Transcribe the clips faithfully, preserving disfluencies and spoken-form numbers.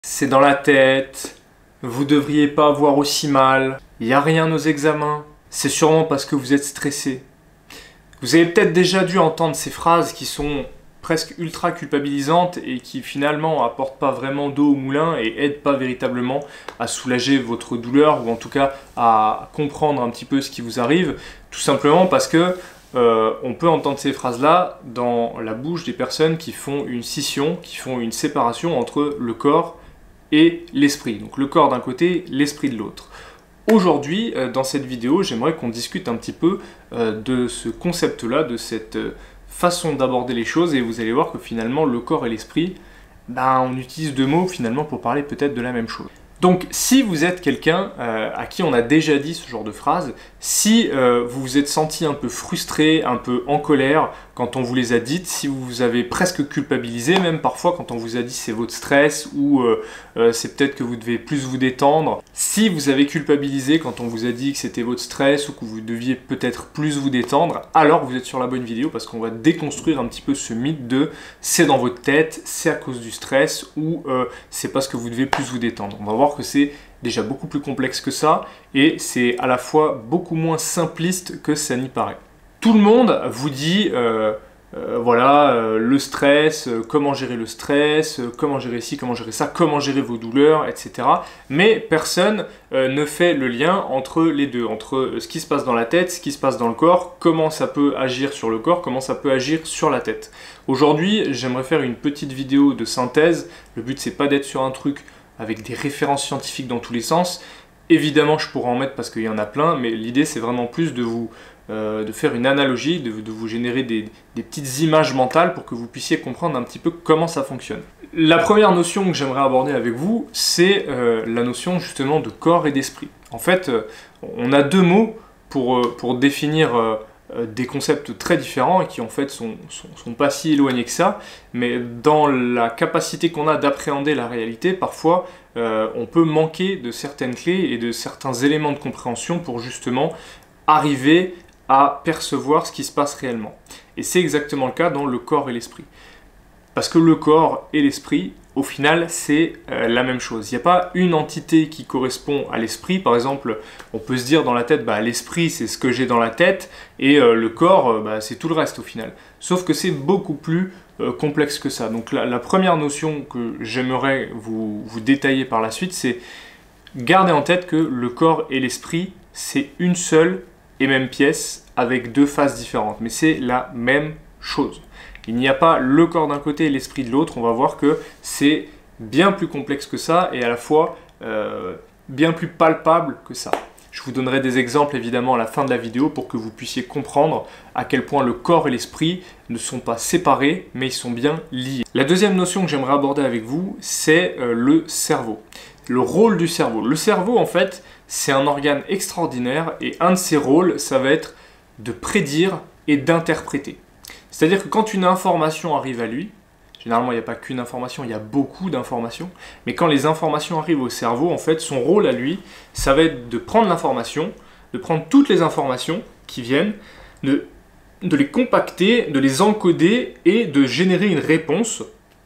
C'est dans la tête, vous devriez pas avoir aussi mal, il n'y a rien aux examens, c'est sûrement parce que vous êtes stressé. Vous avez peut-être déjà dû entendre ces phrases qui sont presque ultra culpabilisantes et qui finalement apportent pas vraiment d'eau au moulin et aident pas véritablement à soulager votre douleur ou en tout cas à comprendre un petit peu ce qui vous arrive, tout simplement parce que euh, on peut entendre ces phrases-là dans la bouche des personnes qui font une scission, qui font une séparation entre le corps et l'esprit. Donc le corps d'un côté, l'esprit de l'autre. Aujourd'hui, euh, dans cette vidéo, j'aimerais qu'on discute un petit peu euh, de ce concept-là, de cette euh, façon d'aborder les choses, et vous allez voir que finalement, le corps et l'esprit, ben, on utilise deux mots finalement pour parler peut-être de la même chose. Donc, si vous êtes quelqu'un euh, à qui on a déjà dit ce genre de phrase, si euh, vous vous êtes senti un peu frustré, un peu en colère quand on vous les a dites, si vous vous avez presque culpabilisé, même parfois quand on vous a dit c'est votre stress ou euh, euh, c'est peut-être que vous devez plus vous détendre, si vous avez culpabilisé quand on vous a dit que c'était votre stress ou que vous deviez peut-être plus vous détendre, alors vous êtes sur la bonne vidéo parce qu'on va déconstruire un petit peu ce mythe de c'est dans votre tête, c'est à cause du stress ou euh, c'est parce que vous devez plus vous détendre. On va voir que c'est déjà beaucoup plus complexe que ça et c'est à la fois beaucoup moins simpliste que ça n'y paraît. Tout le monde vous dit euh, euh, voilà euh, le stress, euh, comment gérer le stress, euh, comment gérer ci, comment gérer ça, comment gérer vos douleurs, et cetera. Mais personne euh, ne fait le lien entre les deux, entre ce qui se passe dans la tête, ce qui se passe dans le corps, comment ça peut agir sur le corps, comment ça peut agir sur la tête. Aujourd'hui, j'aimerais faire une petite vidéo de synthèse. Le but c'est pas d'être sur un truc avec des références scientifiques dans tous les sens. Évidemment, je pourrais en mettre parce qu'il y en a plein, mais l'idée c'est vraiment plus de vous euh, de faire une analogie, de, de vous générer des, des petites images mentales pour que vous puissiez comprendre un petit peu comment ça fonctionne. La première notion que j'aimerais aborder avec vous, c'est euh, la notion justement de corps et d'esprit. En fait, euh, on a deux mots pour, euh, pour définir euh, des concepts très différents et qui en fait sont, sont, sont pas si éloignés que ça, mais dans la capacité qu'on a d'appréhender la réalité, parfois euh, on peut manquer de certaines clés et de certains éléments de compréhension pour justement arriver à percevoir ce qui se passe réellement. Et c'est exactement le cas dans le corps et l'esprit. Parce que le corps et l'esprit, au final, c'est euh, la même chose. Il n'y a pas une entité qui correspond à l'esprit. Par exemple, on peut se dire dans la tête, bah, l'esprit, c'est ce que j'ai dans la tête, et euh, le corps, euh, bah, c'est tout le reste au final. Sauf que c'est beaucoup plus euh, complexe que ça. Donc la, la première notion que j'aimerais vous, vous détailler par la suite, c'est garder en tête que le corps et l'esprit, c'est une seule et même pièce avec deux faces différentes. Mais c'est la même chose. Il n'y a pas le corps d'un côté et l'esprit de l'autre. On va voir que c'est bien plus complexe que ça et à la fois euh, bien plus palpable que ça. Je vous donnerai des exemples évidemment à la fin de la vidéo pour que vous puissiez comprendre à quel point le corps et l'esprit ne sont pas séparés mais ils sont bien liés. La deuxième notion que j'aimerais aborder avec vous, c'est euh, le cerveau. Le rôle du cerveau. Le cerveau en fait, c'est un organe extraordinaire et un de ses rôles, ça va être de prédire et d'interpréter. C'est-à-dire que quand une information arrive à lui, généralement il n'y a pas qu'une information, il y a beaucoup d'informations, mais quand les informations arrivent au cerveau, en fait, son rôle à lui, ça va être de prendre l'information, de prendre toutes les informations qui viennent, de, de les compacter, de les encoder et de générer une réponse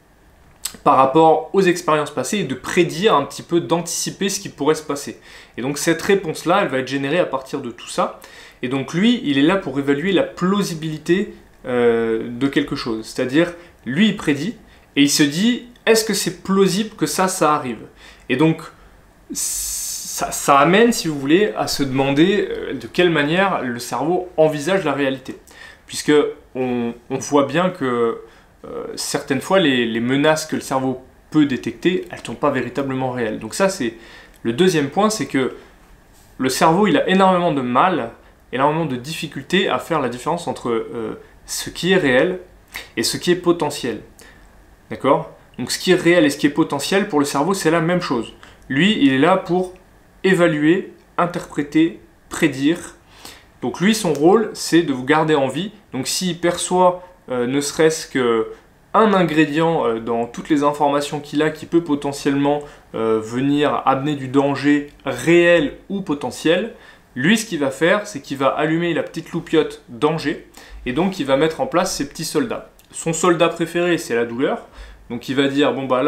par rapport aux expériences passées et de prédire un petit peu, d'anticiper ce qui pourrait se passer. Et donc cette réponse-là, elle va être générée à partir de tout ça. Et donc lui, il est là pour évaluer la plausibilité Euh, de quelque chose. C'est-à-dire, lui, il prédit et il se dit, est-ce que c'est plausible que ça, ça arrive? Et donc, ça, ça amène, si vous voulez, à se demander euh, de quelle manière le cerveau envisage la réalité. Puisque on, on voit bien que euh, certaines fois, les, les menaces que le cerveau peut détecter, elles ne sont pas véritablement réelles. Donc ça, c'est le deuxième point, c'est que le cerveau, il a énormément de mal, énormément de difficultés à faire la différence entre euh, ce qui est réel et ce qui est potentiel. D'accord? Donc ce qui est réel et ce qui est potentiel, pour le cerveau, c'est la même chose. Lui, il est là pour évaluer, interpréter, prédire. Donc lui, son rôle, c'est de vous garder en vie. Donc s'il perçoit euh, ne serait-ce qu'un ingrédient euh, dans toutes les informations qu'il a qui peut potentiellement euh, venir amener du danger réel ou potentiel, lui, ce qu'il va faire, c'est qu'il va allumer la petite loupiote danger et donc il va mettre en place ses petits soldats. Son soldat préféré, c'est la douleur. Donc il va dire, bon bah là,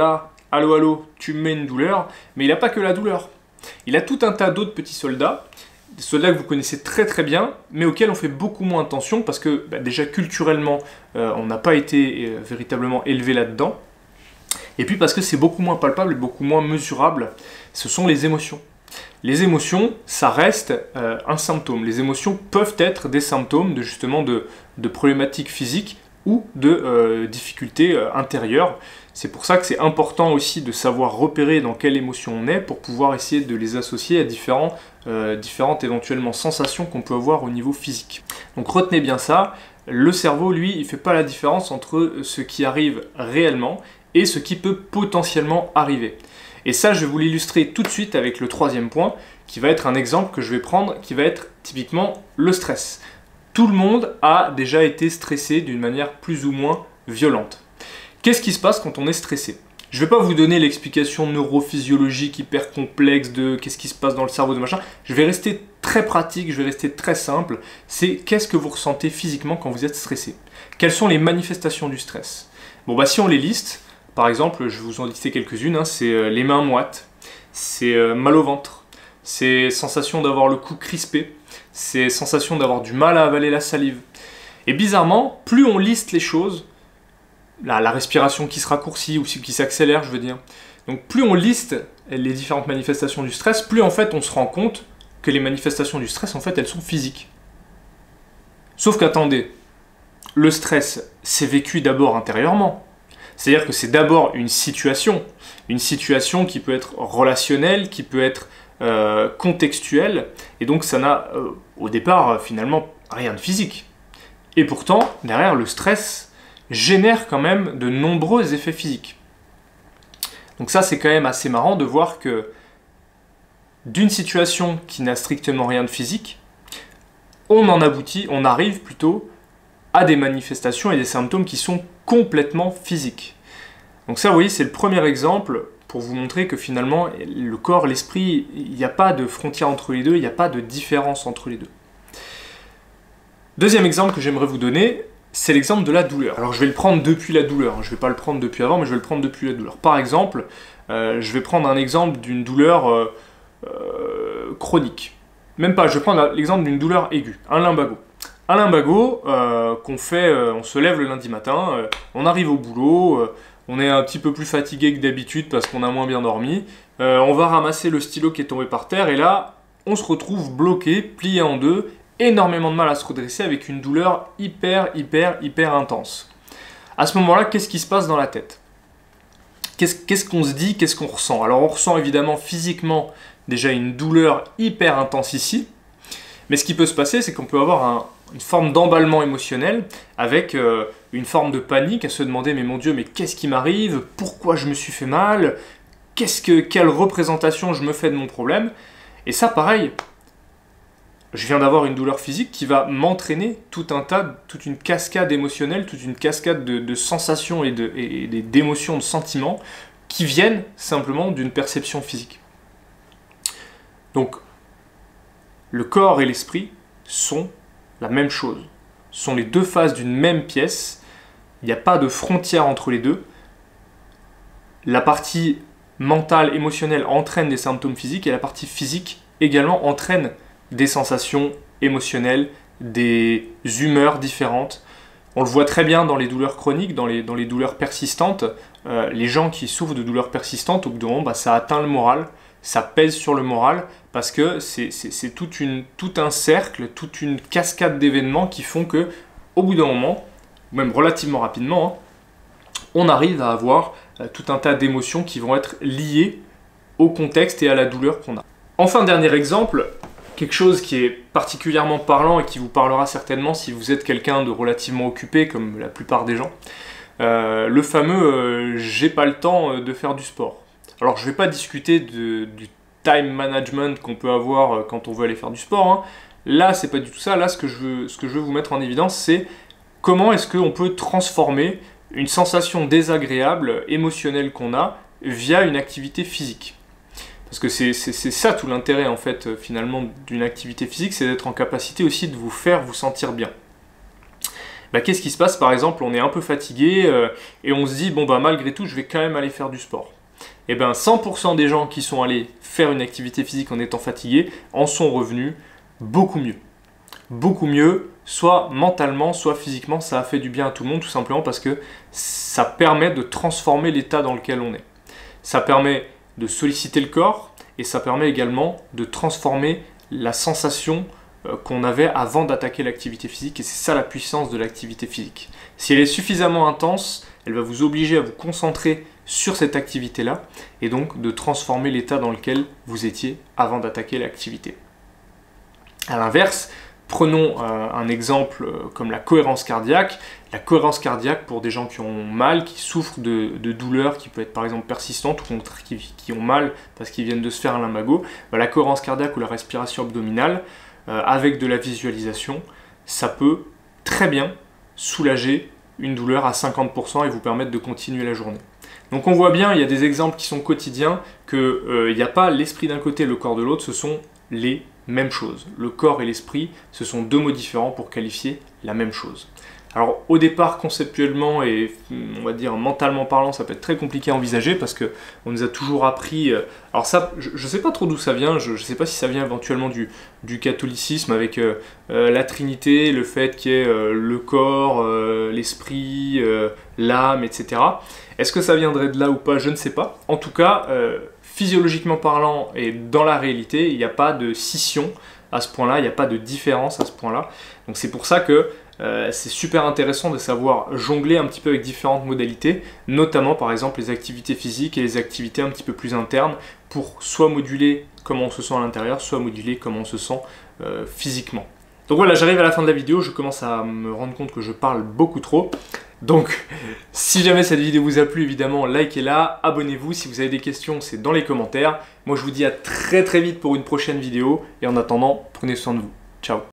allô, allô, tu me mets une douleur, mais il n'a pas que la douleur. Il a tout un tas d'autres petits soldats, des soldats que vous connaissez très très bien, mais auxquels on fait beaucoup moins attention parce que bah, déjà culturellement, euh, on n'a pas été euh, véritablement élevé là-dedans. Et puis parce que c'est beaucoup moins palpable et beaucoup moins mesurable, ce sont les émotions. Les émotions, ça reste euh, un symptôme. Les émotions peuvent être des symptômes de justement de, de problématiques physiques ou de euh, difficultés euh, intérieures. C'est pour ça que c'est important aussi de savoir repérer dans quelle émotion on est pour pouvoir essayer de les associer à différents, euh, différentes éventuellement sensations qu'on peut avoir au niveau physique. Donc retenez bien ça, le cerveau lui il ne fait pas la différence entre ce qui arrive réellement et ce qui peut potentiellement arriver. Et ça je vais vous l'illustrer tout de suite avec le troisième point qui va être un exemple que je vais prendre qui va être typiquement le stress. Tout le monde a déjà été stressé d'une manière plus ou moins violente. Qu'est-ce qui se passe quand on est stressé? Je ne vais pas vous donner l'explication neurophysiologique hyper complexe de qu'est-ce qui se passe dans le cerveau de machin. Je vais rester très pratique, je vais rester très simple. C'est qu'est-ce que vous ressentez physiquement quand vous êtes stressé? Quelles sont les manifestations du stress? Bon bah si on les liste, par exemple, je vais vous en lister quelques-unes, hein, c'est euh, les mains moites, c'est euh, mal au ventre, c'est sensation d'avoir le cou crispé, c'est sensation d'avoir du mal à avaler la salive. Et bizarrement, plus on liste les choses, La, la respiration qui se raccourcit ou qui s'accélère, je veux dire. Donc plus on liste les différentes manifestations du stress, plus en fait on se rend compte que les manifestations du stress, en fait, elles sont physiques. Sauf qu'attendez, le stress, c'est vécu d'abord intérieurement. C'est-à-dire que c'est d'abord une situation, une situation qui peut être relationnelle, qui peut être euh, contextuelle, et donc ça n'a euh, au départ finalement rien de physique. Et pourtant, derrière le stress, génère quand même de nombreux effets physiques. Donc ça, c'est quand même assez marrant de voir que d'une situation qui n'a strictement rien de physique, on en aboutit, on arrive plutôt à des manifestations et des symptômes qui sont complètement physiques. Donc ça, vous voyez, c'est le premier exemple pour vous montrer que finalement, le corps, l'esprit, il n'y a pas de frontière entre les deux, il n'y a pas de différence entre les deux. Deuxième exemple que j'aimerais vous donner, c'est l'exemple de la douleur. Alors je vais le prendre depuis la douleur, je ne vais pas le prendre depuis avant, mais je vais le prendre depuis la douleur. Par exemple, euh, je vais prendre un exemple d'une douleur euh, euh, chronique. Même pas, je vais prendre l'exemple d'une douleur aiguë, un lumbago. Un lumbago euh, qu'on fait, euh, on se lève le lundi matin, euh, on arrive au boulot, euh, on est un petit peu plus fatigué que d'habitude parce qu'on a moins bien dormi, euh, on va ramasser le stylo qui est tombé par terre et là, on se retrouve bloqué, plié en deux, énormément de mal à se redresser avec une douleur hyper, hyper, hyper intense. À ce moment-là, qu'est-ce qui se passe dans la tête? Qu'est-ce qu'est-ce qu'on se dit? Qu'est-ce qu'on ressent? Alors, on ressent évidemment physiquement déjà une douleur hyper intense ici, mais ce qui peut se passer, c'est qu'on peut avoir un, une forme d'emballement émotionnel avec euh, une forme de panique à se demander « mais mon Dieu, mais qu'est-ce qui m'arrive? Pourquoi je me suis fait mal? Qu'est-ce que, quelle représentation je me fais de mon problème ?» Et ça, pareil, je viens d'avoir une douleur physique qui va m'entraîner tout un tas, toute une cascade émotionnelle, toute une cascade de, de sensations et, de, et d'émotions, de sentiments qui viennent simplement d'une perception physique. Donc, le corps et l'esprit sont la même chose, sont les deux faces d'une même pièce, il n'y a pas de frontière entre les deux. La partie mentale, émotionnelle entraîne des symptômes physiques et la partie physique également entraîne des sensations émotionnelles, des humeurs différentes. On le voit très bien dans les douleurs chroniques, dans les, dans les douleurs persistantes. Euh, les gens qui souffrent de douleurs persistantes, au bout d'un moment, bah, ça atteint le moral, ça pèse sur le moral, parce que c'est, c'est, c'est toute une, tout un cercle, toute une cascade d'événements qui font que, au bout d'un moment, ou même relativement rapidement, hein, on arrive à avoir euh, tout un tas d'émotions qui vont être liées au contexte et à la douleur qu'on a. Enfin, dernier exemple, quelque chose qui est particulièrement parlant et qui vous parlera certainement si vous êtes quelqu'un de relativement occupé, comme la plupart des gens, euh, le fameux euh, « j'ai pas le temps de faire du sport ». Alors je ne vais pas discuter de, du time management qu'on peut avoir quand on veut aller faire du sport, hein. Là, c'est pas du tout ça. Là, ce que je veux, ce que je veux vous mettre en évidence, c'est comment est-ce qu'on peut transformer une sensation désagréable, émotionnelle qu'on a, via une activité physique. Parce que c'est, c'est, c'est ça tout l'intérêt, en fait, finalement, d'une activité physique, c'est d'être en capacité aussi de vous faire vous sentir bien. Bah, qu'est-ce qui se passe, par exemple, on est un peu fatigué, euh, et on se dit, bon, bah, malgré tout, je vais quand même aller faire du sport. eh ben cent pour cent des gens qui sont allés faire une activité physique en étant fatigués en sont revenus beaucoup mieux. Beaucoup mieux, soit mentalement, soit physiquement, ça a fait du bien à tout le monde, tout simplement parce que ça permet de transformer l'état dans lequel on est. Ça permet de solliciter le corps et ça permet également de transformer la sensation qu'on avait avant d'attaquer l'activité physique, et c'est ça la puissance de l'activité physique. Si elle est suffisamment intense, elle va vous obliger à vous concentrer sur cette activité-là et donc de transformer l'état dans lequel vous étiez avant d'attaquer l'activité. A l'inverse, prenons euh, un exemple euh, comme la cohérence cardiaque. La cohérence cardiaque pour des gens qui ont mal, qui souffrent de, de douleurs qui peut être par exemple persistante ou qui, qui ont mal parce qu'ils viennent de se faire un lumbago, bah, la cohérence cardiaque ou la respiration abdominale, euh, avec de la visualisation, ça peut très bien soulager une douleur à cinquante pour cent et vous permettre de continuer la journée. Donc on voit bien, il y a des exemples qui sont quotidiens, qu'il euh, n'y a pas l'esprit d'un côté et le corps de l'autre, ce sont les mêmes choses. Le corps et l'esprit, ce sont deux mots différents pour qualifier la même chose. Alors au départ, conceptuellement et on va dire mentalement parlant, ça peut être très compliqué à envisager parce qu'on nous a toujours appris... Euh, alors ça, je ne sais pas trop d'où ça vient, je ne sais pas si ça vient éventuellement du, du catholicisme avec euh, euh, la Trinité, le fait qu'il y ait euh, le corps, euh, l'esprit, euh, l'âme, et cetera. Est-ce que ça viendrait de là ou pas? Je ne sais pas. En tout cas, euh, physiologiquement parlant et dans la réalité, il n'y a pas de scission à ce point-là, il n'y a pas de différence à ce point-là. Donc c'est pour ça que euh, c'est super intéressant de savoir jongler un petit peu avec différentes modalités, notamment par exemple les activités physiques et les activités un petit peu plus internes pour soit moduler comment on se sent à l'intérieur, soit moduler comment on se sent euh, physiquement. Donc voilà, j'arrive à la fin de la vidéo, je commence à me rendre compte que je parle beaucoup trop. Donc, si jamais cette vidéo vous a plu, évidemment, likez-la, abonnez-vous. Si vous avez des questions, c'est dans les commentaires. Moi, je vous dis à très très vite pour une prochaine vidéo. Et en attendant, prenez soin de vous. Ciao.